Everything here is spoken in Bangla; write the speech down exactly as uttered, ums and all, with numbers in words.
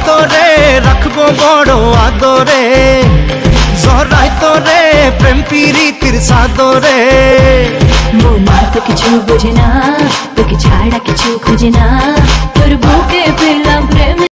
তোরে রাখবো বড় আদরে, জহরাই তোরে প্রেম প্রীতির সাদরে। মন তো কিছু বোঝে না, তোকে ছাড়া কিছু খুঁজে না, তোর বুকে পেল